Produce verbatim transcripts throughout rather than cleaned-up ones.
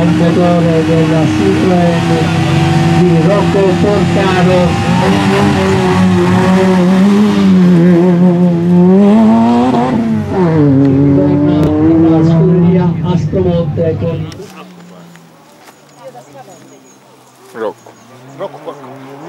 al motore della Citroen di Rocco Porcaro. Ritorna alla scuderia Aspromonte con Rocco. Rocco Porcaro.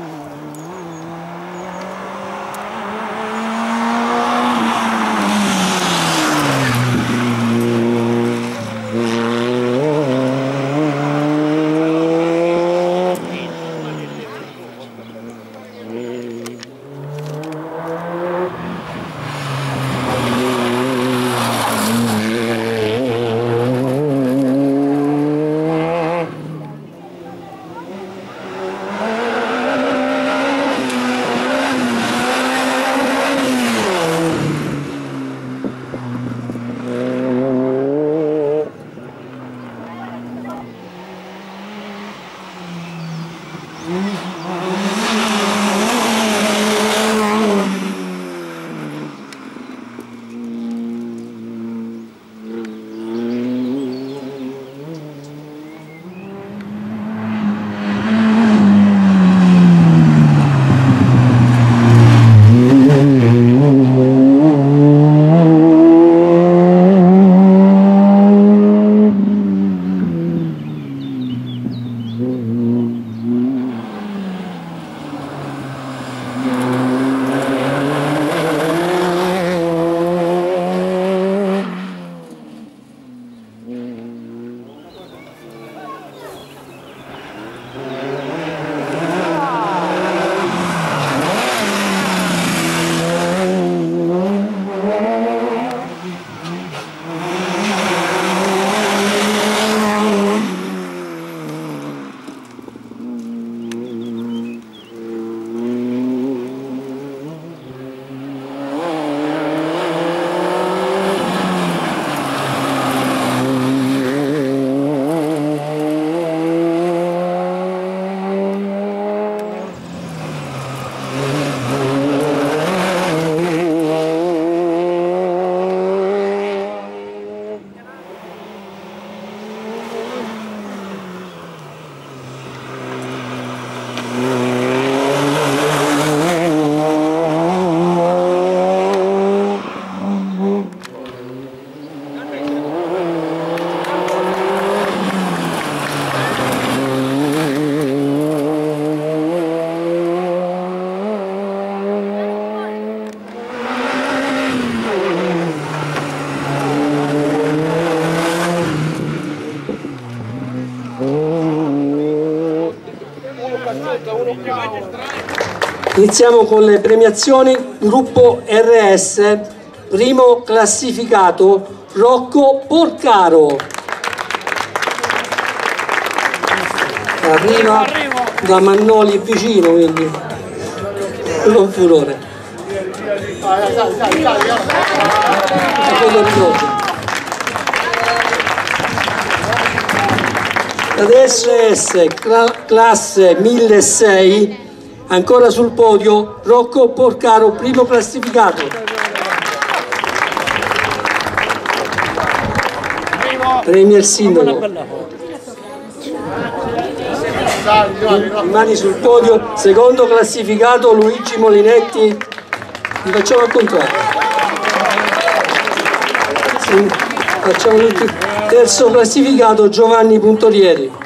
Iniziamo con le premiazioni. Gruppo R S, primo classificato Rocco Porcaro. Arriva da Mannoli vicino, quindi non furore. Adesso S, classe milleseicento, ancora sul podio Rocco Porcaro, primo classificato. Premia il sindaco. Mani sul podio, secondo classificato Luigi Molinetti. Li facciamo al contrario. Sì, facciamo tutti. Terzo classificato Giovanni Puntorieri.